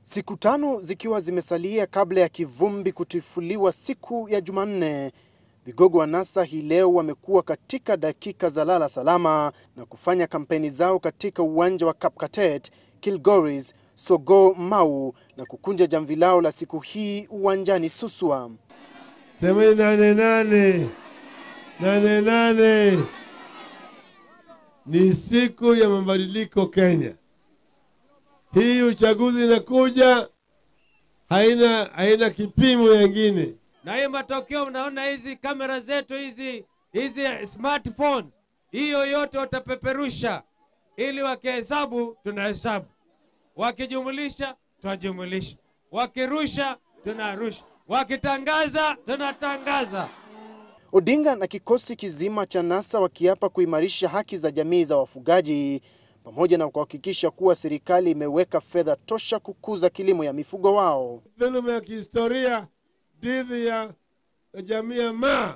Siku tano zikiwa zimesalia kabla ya kivumbi kutifuliwa siku ya Jumanne, vigogo wa NASA hii leo wamekuwa katika dakika za lala salama na kufanya kampeni zao katika uwanja wa Kapkatet, Kilgoris, Sogoo, Mau na kukunja jamvi lao la siku hii uwanjani Suswa. Semeni 88 ni siku ya mabadiliko Kenya. Hii uchaguzi inakuja, haina kipimo yengine. Na hii matokeo mnaona hizi kamera zetu hizi smartphones, hiyo yote watapeperusha ili wakihesabu tunahesabu, wakijumulisha tunajumulisha, wakirusha tunarusha, wakitangaza tunatangaza. Odinga na kikosi kizima cha NASA wakiapa kuimarisha haki za jamii za wafugaji pamoja na kuhakikisha kuwa serikali imeweka fedha tosha kukuza kilimo ya mifugo wao. Dhuluma ya kihistoria dhidi ya jamii ya Maa,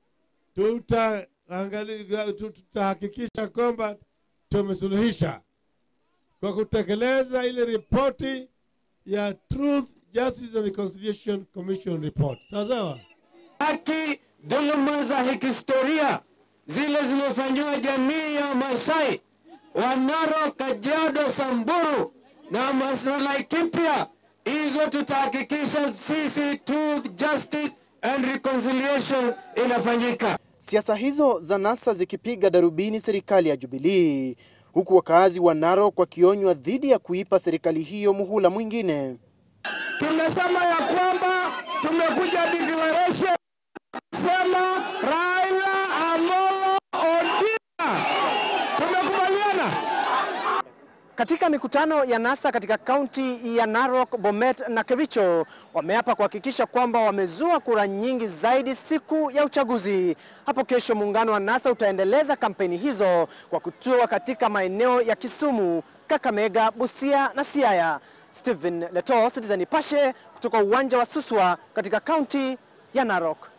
tutahakikisha kwamba tumesuluhisha kwa kutekeleza ile ripoti ya Truth, Justice and Reconciliation Commission report. Sawa? Haki dhuluma za kihistoria zile zilizofanywa jamii ya Masai, Wanaro, Kajiado, Samburu na Masai Kipya, hizo tutahakikisha sisi Truth, Justice and Reconciliation inafanyika. Siasa hizo za NASA zikipiga darubini serikali ya Jubilee, huku wakazi wa Narok wakionywa dhidi ya kuipa serikali hiyo muhula mwingine. Tumesema ya kwamba tumekuja declaration sema Raila Amolo Odinga. Tumekubaliana. Katika mikutano ya NASA katika kaunti ya Narok, Bomet na Kericho, wameapa kuhakikisha kwamba wamezua kura nyingi zaidi siku ya uchaguzi. Hapo kesho muungano wa NASA utaendeleza kampeni hizo kwa kutua katika maeneo ya Kisumu, Kakamega, Busia na Siaya. Stephen Leto, Citizen Nipashe, kutoka uwanja wa Suswa katika kaunti ya Narok.